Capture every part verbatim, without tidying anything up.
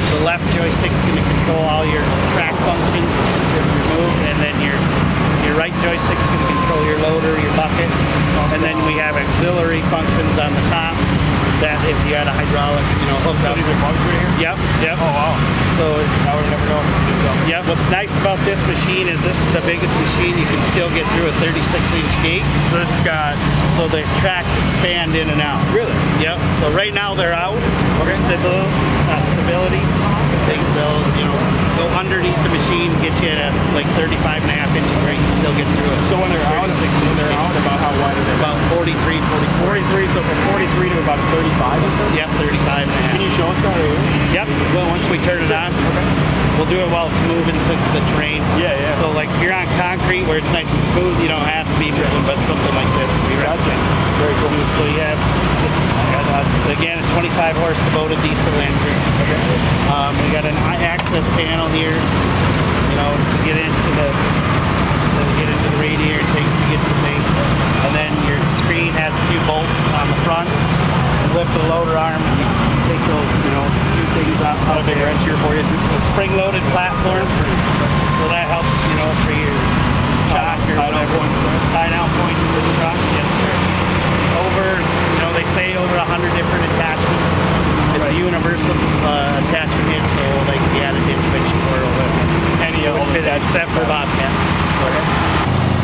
the left joystick's going to control all your track functions, your move, and then your your right joystick's going to control your loader, your bucket, and then we have auxiliary functions on the top that if you had a hydraulic, you know, hook up. So these are plugs right here? Yep, yep. Oh wow. So I would never know. yeah, what's nice about this machine is this is the biggest machine. You can still get through a thirty-six inch gate. So this has got, so the tracks expand in and out. Really? Yep. So right now they're out for Okay. stabil uh, stability. They, they'll, you know, go underneath the machine, get you at a, like thirty-five and a half inches where you can still get through it. so when they're out, when they're out, about how wide are they? About forty-three, forty-four. forty-three, so from forty-three to about thirty-five or so? Yep, thirty-five and a half. Can you show us that right here? Yep. Well, once we turn it on, Okay. we'll do it while it's moving since the terrain. Yeah, yeah. So like if you're on concrete where it's nice and smooth, you don't have to be moving, but something like this, we Gotcha. recommend. Very cool. So you have this, uh, again, a twenty-five horse Kubota diesel engine. Okay. Um, we got an access panel here, you know, to get into the to get into the radiator and things to get to things. And then your screen has a few bolts on the front. You lift the loader arm and you take those, you know, two things out. Not a big wrench here for you. This is a spring-loaded platform, so that helps, you know, for your shock or Tie down points. tie down points for the truck. Yes, sir. Over, you know, they say over a hundred different attachments. It's Right. a universal uh, attachment hitch, so like if you had a ditch wrench or whatever, Any it of would them fit it, except for Bobcat. Okay.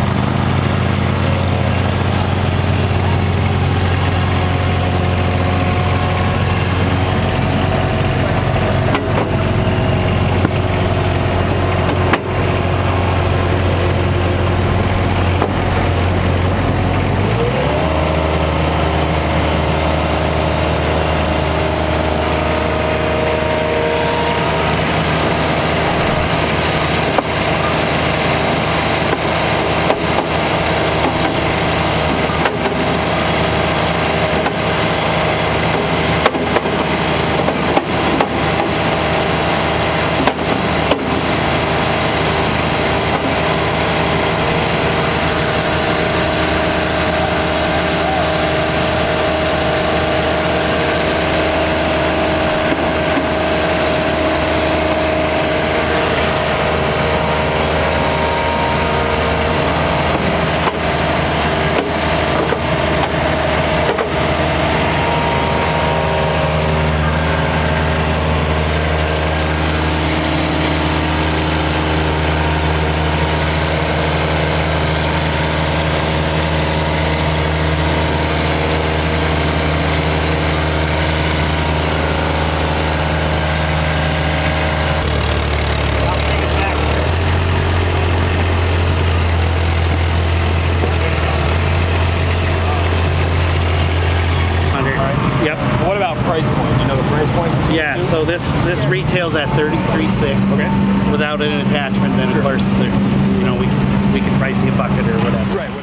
Yep. What about price point? You know the price point? Yeah, so this this retails at thirty-three six. Okay. Without an attachment, then Sure. of course, there- you know, we can, we can price you a bucket or whatever. Right.